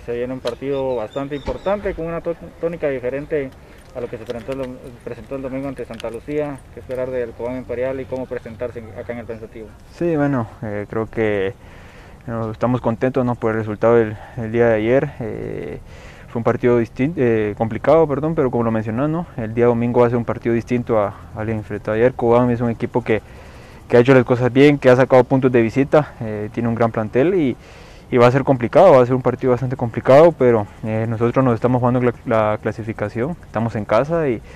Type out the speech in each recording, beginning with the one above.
se viene un partido bastante importante con una tónica diferente a lo que se presentó el domingo ante Santa Lucía. ¿Qué esperar del Cobán Imperial y cómo presentarse acá en el Pensativo? Sí, bueno, creo que estamos contentos, ¿no?, por el resultado del día de ayer. Fue un partido complicado, pero como lo mencioné, ¿no?, el día domingo va a ser un partido distinto al enfrentado ayer. Cobán es un equipo que ha hecho las cosas bien, que ha sacado puntos de visita, tiene un gran plantel y va a ser complicado, va a ser un partido bastante complicado, pero nosotros nos estamos jugando la clasificación, estamos en casa y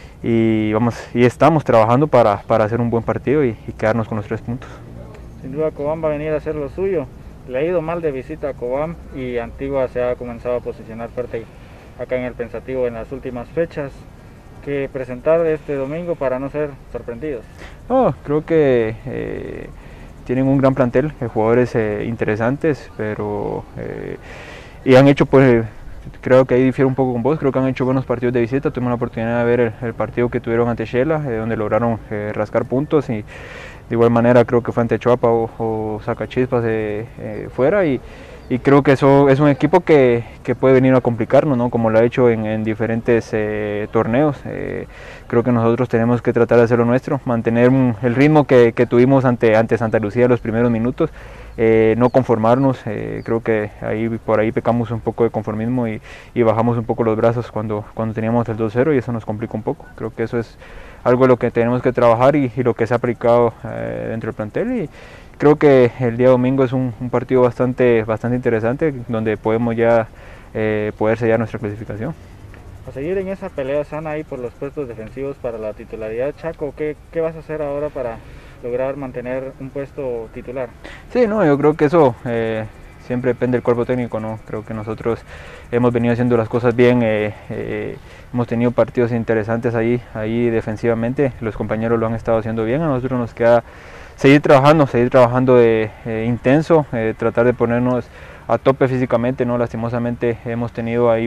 estamos trabajando para hacer un buen partido y quedarnos con los 3 puntos. Sin duda Cobán va a venir a hacer lo suyo. Le ha ido mal de visita a Cobán y Antigua se ha comenzado a posicionar fuerte acá en el Pensativo en las últimas fechas. ¿Qué presentar este domingo para no ser sorprendidos? Creo que tienen un gran plantel, jugadores interesantes, pero y han hecho, pues, creo que ahí difiere un poco con vos, creo que han hecho buenos partidos de visita. Tuvimos la oportunidad de ver el partido que tuvieron ante Shela, donde lograron rascar puntos, y de igual manera creo que fue ante Choapa o Sacachispas fuera, y creo que eso es un equipo que puede venir a complicarnos, ¿no?, como lo ha hecho en diferentes torneos. Creo que nosotros tenemos que tratar de hacer lo nuestro, mantener el ritmo que tuvimos ante Santa Lucía los primeros minutos, no conformarnos. Creo que por ahí pecamos un poco de conformismo y bajamos un poco los brazos cuando teníamos el 2-0, y eso nos complica un poco. Creo que eso es algo de lo que tenemos que trabajar y lo que se ha aplicado dentro del plantel, y creo que el día domingo es un partido bastante interesante, donde podemos ya poder sellar nuestra clasificación. A seguir en esa pelea sana ahí por los puestos defensivos para la titularidad, Chaco, ¿qué vas a hacer ahora para lograr mantener un puesto titular? Sí, no, yo creo que eso siempre depende del cuerpo técnico, ¿no? Creo que nosotros hemos venido haciendo las cosas bien, hemos tenido partidos interesantes ahí defensivamente, los compañeros lo han estado haciendo bien, a nosotros nos queda seguir trabajando intenso, tratar de ponernos a tope físicamente, ¿no? Lastimosamente hemos tenido ahí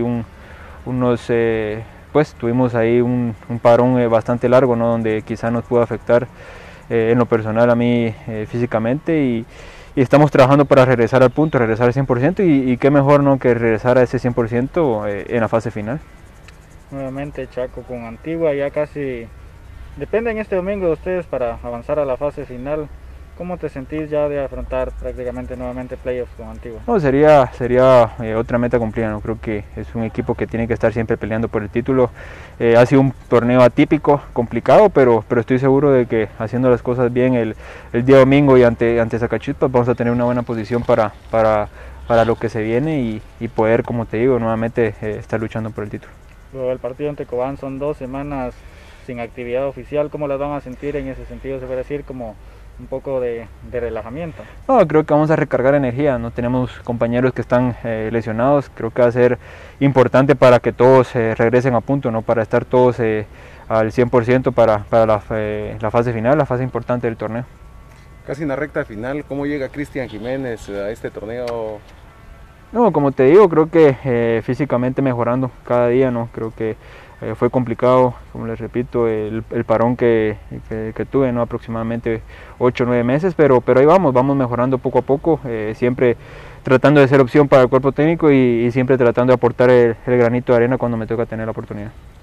tuvimos ahí un parón bastante largo, ¿no?, donde quizá nos pudo afectar en lo personal a mí físicamente, y estamos trabajando para regresar al punto, regresar al 100%, y qué mejor, ¿no?, que regresar a ese 100% en la fase final. Nuevamente Chaco con Antigua, ya casi dependen este domingo de ustedes para avanzar a la fase final. ¿Cómo te sentís ya de afrontar prácticamente nuevamente playoffs con Antigua? No, sería otra meta cumplida, ¿no? Creo que es un equipo que tiene que estar siempre peleando por el título. Ha sido un torneo atípico, complicado, pero estoy seguro de que haciendo las cosas bien el día domingo y ante Sacachispas vamos a tener una buena posición para lo que se viene y poder, como te digo, nuevamente estar luchando por el título. Luego el partido ante Cobán son 2 semanas sin actividad oficial. ¿Cómo las van a sentir en ese sentido? Se puede decir como un poco de relajamiento. No, creo que vamos a recargar energía, no tenemos compañeros que están lesionados. Creo que va a ser importante para que todos regresen a punto, ¿no?, para estar todos al 100% para la fase final, la fase importante del torneo. Casi en la recta final, ¿cómo llega Cristian Jiménez a este torneo? No, como te digo, creo que físicamente mejorando cada día, ¿no? Creo que fue complicado, como les repito, el parón que tuve, ¿no?, aproximadamente 8 o 9 meses, pero ahí vamos mejorando poco a poco, siempre tratando de ser opción para el cuerpo técnico y siempre tratando de aportar el granito de arena cuando me toca tener la oportunidad.